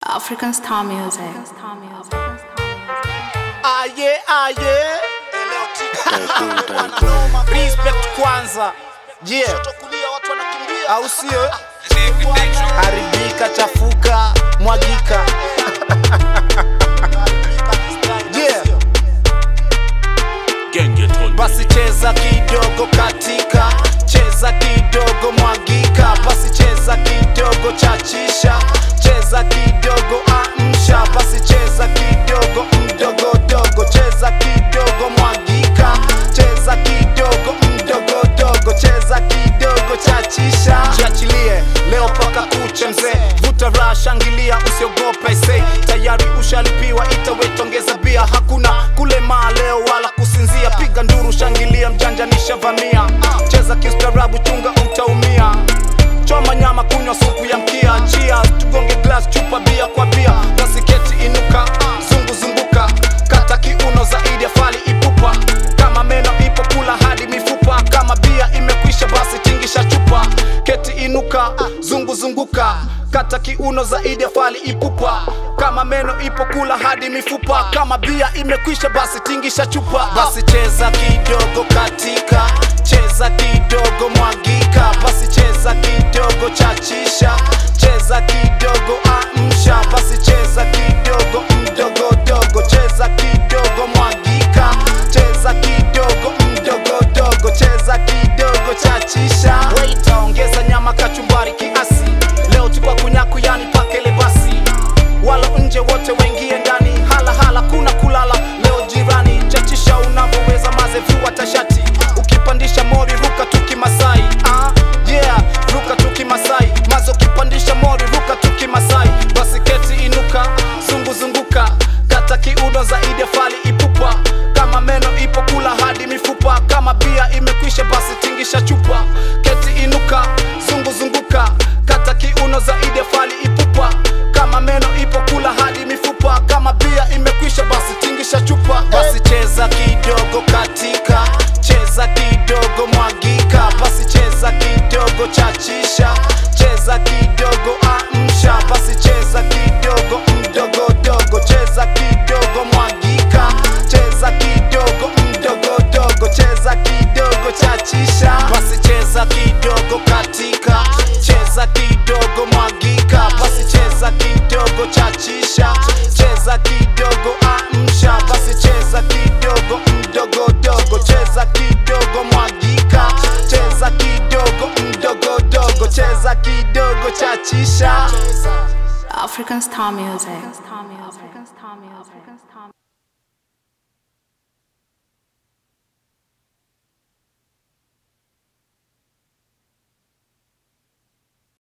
African Star Music. Aye. Respect kwanza. Yeah. Au sio? Haribika, chafuka, mwagika. Yeah. Basi cheza kidogo katika, cheza kidogo mwagika. Basi cheza kidogo chachisha, cheza kidogo amsha. Basi cheza kidogo mdogo dogo, cheza kidogo mwagika. Cheza kidogo mdogo dogo, cheza kidogo chachisha. Chiachilie leo paka kuche mzee, vuta raha, shangilia, usiogope say. Tayari ushalipiwa, itawetongeza bia. Hakuna kulema leo wala kusinzia, piga nduru, shangilia, mjanja nishavamia. Cheza kistaarabu, chunga utaumia. Choma nyama, kunywa supu ya mkia. Cheers, tugonge glass, chupa bia kwa bia. Basi keti inuka, zunguka, kata kiuno zaidi ya fali ipupa. Kama meno ipo kula hadi mifupa. Kama bia imekwisha basi tingisha chupa. Keti inuka, zunguka, kata kiuno zaidi ya fali ipupa. Kama meno ipo kula hadi mifupa. Kama bia imekwisha basi tingisha chupa. Basi cheza kidogo katika, cheza kidogo mwagika. Basi cheza kidogo chachisha, cheza kidogo amsha. Basi cheza kidogo mdogo dogo, cheza kidogo mwagika. Cheza kidogo mdogo dogo, cheza kidogo chachisha. Wait, ongeza nyama, kachumbari kiasi. Leo tukwa kunyaku, yani pakele basi. Wala nje wote wengie ndani, hala kuna kulala. Leo jirani, chachisha unavyoweza, maze vua tashati. Ukipandisha mori ruka tuki Masai. Yeah, ruka tuki Masai. Mazo ukipandisha mori ruka tuki Masai. Basi keti inuka, zunguka, kata kiuno zaidi ya fali ipupa. Kama meno ipo kula hadi mifupa. Kama bia imekwisha basi tingisha chupa. Keti inuka, zunguka, kata kiuno zaidi ya fali ipupa. Kama meno ipo kula hadi mifupa. Kama bia imekwisha basi tingisha chupa. Basi cheza kidogo katika, cheza kidogo mwagika. Basi cheza kidogo chachisha, cheza kidogo amsha. Basi cheza kidogo mdogo dogo, cheza kidogo mwagika. Cheza kidogo mdogo dogo, cheza kidogo chachisha. Basi cheza kidogo katika, cheza kidogo mwagika. Basi cheza kidogo chachisha, cheza kidogo amsha. Basi cheza kidogo mdogo dogo, cheza kidogo mwagika. Cheza kidogo mdogo dogo, cheza kidogo chachisha. African Star Music.